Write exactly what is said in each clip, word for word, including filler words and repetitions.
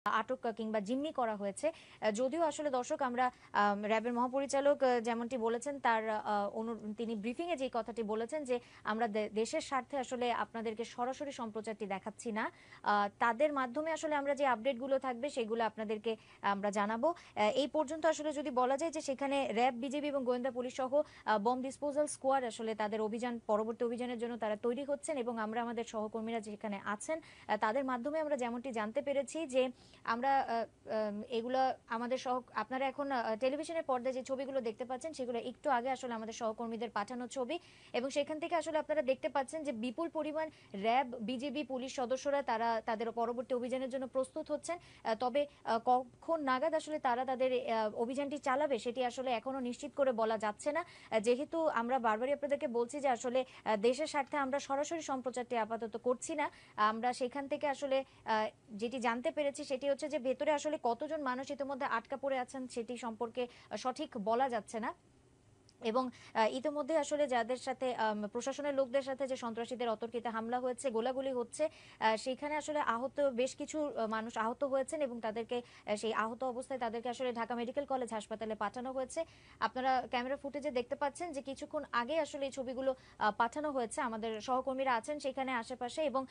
আটক কিংবা জিম্মি করা হয়েছে। যদিও আসলে দর্শক আমরা র্যাবের মহাপরিচালক যেমনটি বলেছেন তার তিনি ব্রিফিং এ যে কথাটি বলেছেন যে আমরা দেশের স্বার্থে আসলে আপনাদেরকে সরাসরি সম্প্রচারটি দেখাচ্ছি না, তাদের মাধ্যমে আসলে আমরা যে আপডেটগুলো থাকবে সেগুলো আপনাদেরকে আমরা জানাবো। এই পর্যন্ত আসলে যদি বলা যায় যে সেখানে র্যাব, বিজেপি এবং গোয়েন্দা পুলিশ সহ বম ডিসপোজাল স্কোয়াড আসলে তাদের অভিযান পরবর্তী অভিযানের জন্য তারা তৈরি হচ্ছেন এবং আমরা আমাদের সহকর্মীরা যেখানে আছেন তাদের মাধ্যমে আমরা যেমনটি জানতে পেরেছি যে আমরা এগুলো আমাদের সহ আপনারা এখন টেলিভিশনের পর্দায় যে ছবিগুলো দেখতে পাচ্ছেন সেগুলো একটু আগে আসলে আমাদের সহকর্মীদের পাঠানো ছবি এবং সেখান থেকে আসলে আপনারা দেখতে পাচ্ছেন যে বিপুল পরিমাণ র্যাব, বিজেপি, পুলিশ সদস্যরা তারা তাদের পরবর্তী অভিযানের জন্য প্রস্তুত হচ্ছেন। তবে কখন নাগাদ আসলে তারা তাদের অভিযানটি চালাবে সেটি আসলে এখনো নিশ্চিত করে বলা যাচ্ছে না, যেহেতু আমরা বারবারই আপনাদেরকে বলছি যে আসলে দেশের স্বার্থে আমরা সরাসরি সম্প্রচারটি আপাতত করছি না। আমরা সেখান থেকে আসলে যেটি জানতে পেরেছি সেটি হচ্ছে যে ভেতরে আসলে কতজন মানুষ ইতিমধ্যে আটকা পড়ে আছেন সেটি সম্পর্কে সঠিক বলা যাচ্ছে না এবং ইতিমধ্যে আসলে যাদের সাথে প্রশাসনের লোকদের সাথে যে সন্ত্রাসীদের অতর্কিত হামলা হয়েছে, গোলাগুলি হচ্ছে, সেখানে আসলে আহত বেশ কিছু মানুষ আহত হয়েছেন এবং তাদেরকে সেই আহত অবস্থায় তাদেরকে আসলে ঢাকা মেডিকেল কলেজ হাসপাতালে পাঠানো হয়েছে। আপনারা ক্যামেরা ফুটেজে দেখতে পাচ্ছেন যে কিছুক্ষণ আগে আসলে এই ছবিগুলো পাঠানো হয়েছে, আমাদের সহকর্মীরা আছেন সেখানে আশেপাশে এবং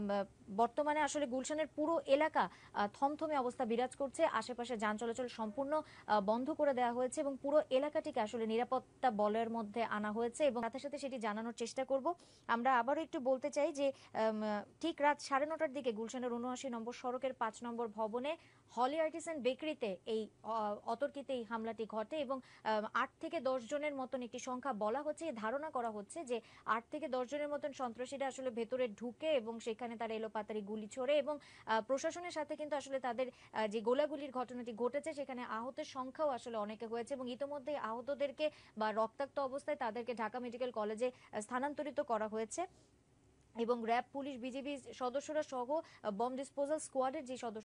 বর্তমানে আসলে গুলশানের পুরো এলাকা থমথমে অবস্থা বিরাজ করছে। আশেপাশে যান চলাচল সম্পূর্ণ বন্ধ করে দেওয়া হয়েছে এবং পুরো এলাকাটিকে আসলে নিরাপত্তা বলের মধ্যে আনা হয়েছে এবং সাথে সাথে সেটি জানানোর চেষ্টা করব। আমরা আবারও একটু বলতে চাই যে ঠিক রাত সাড়ে নটার দিকে গুলশানের উনআশি নম্বর সড়কের পাঁচ নম্বর ভবনে হলি আর্টিসান বেকারিতে এই অতর্কিত এই হামলাটি ঘটে এবং আট থেকে দশ জনের মতন একটি সংখ্যা বলা হচ্ছে, ধারণা করা হচ্ছে যে আট থেকে দশ জনের মতন সন্ত্রাসীরা আসলে ভেতরে ঢুকে এবং সেখানে তারা এলোপাতাড়ি গুলি ছোড়ে এবং প্রশাসনের সাথে কিন্তু আসলে তাদের যে গোলাগুলির ঘটনাটি ঘটেছে সেখানে আহতের সংখ্যাও আসলে অনেকে হয়েছে এবং ইতিমধ্যে আহতদেরকে বা রক্তাক্ত অবস্থায় তাদেরকে ঢাকা মেডিকেল কলেজে স্থানান্তরিত করা হয়েছে এবং র্যাব, পুলিশ, বিজিবি সদস্যরা সহ বম ডিসপোজাল স্কোয়াডের যে সদস্য